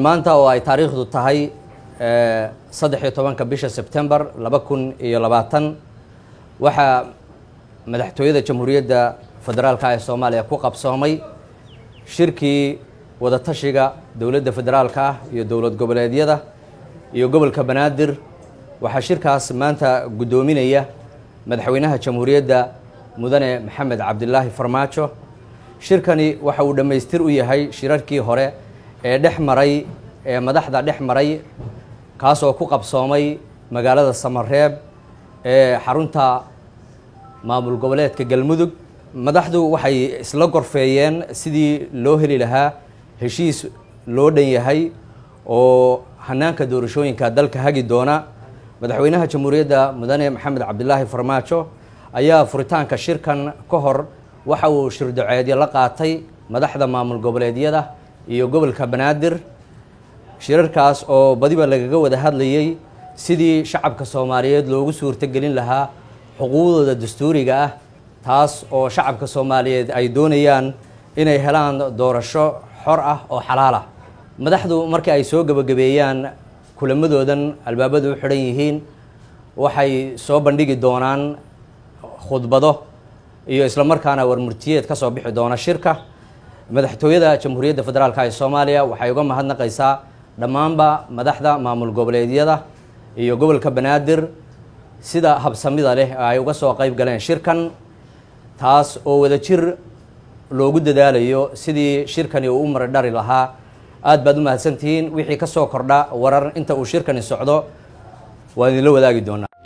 maanta oo ay taariikhdu tahay 13 bisha September 2020 waxaa madaxtooyada Jamhuuriyadda Federaalka ee Soomaaliya ku qabsoomay shirkii wada tashiga dawladda federaalka iyo dawlad goboleedyada iyo gobolka Banaadir. waxaa shirkaas maanta gudoominaya madaxweynaha Jamhuuriyadda mudane Maxamed Cabdilaahi Farmaajo. shirkani waxa uu dhameystir u yahay shirarkii hore ee madaxda dhex maray kaas oo ku qabsoomay magaalada Samareeb ee xarunta maamul goboleedka Galmudug. madaxdu waxay isla gorfeeyeen sidii loo heli lahaa heshiis loo dhan yahay oo hanaanka doorashooyinka dalka hagi doona. madaxweynaha Jamhuuriyadda mudane Maxamed Cabdilaahi Farmaajo ayaa furitaanka shirkan ka hor waxa uu shir duceedyo la qaatay madaxda maamul goboleedyada iyo gobolka Banaadir. shirarkaas oo badiba lagaga wada hadlayay sidii shacabka Soomaaliyeed loogu suurtagelin lahaa xuquuqdooda dastuuriga ah, taas oo shacabka Soomaaliyeed ay doonayaan inay helaan doorasho xor ah oo xalaal ah. madaxdu markii ay soo gabagabeeyaan kulamadoodan albaabadu u xiran yihiin waxay soo bandhigi doonaan khudbado iyo isla markaana warmurtiyeed ka soo bixi doona shirka. madaxtooyada Jamhuuriyadda Federaalka ee Soomaaliya waxay uga mahadnaqaysaa dhammaanba madaxda maamul goboleedyada iyo gobolka Banaadir sida habsamida leh ay uga soo qayb galeen shirkan, taas oo wada jir loogu dadaalayo sidii shirkani uu u maradhari lahaa. aad baad u mahadsantihiin. wixii ka soo kordha warar inta uu shirkani socdo waan idinla wadaagi doonaa.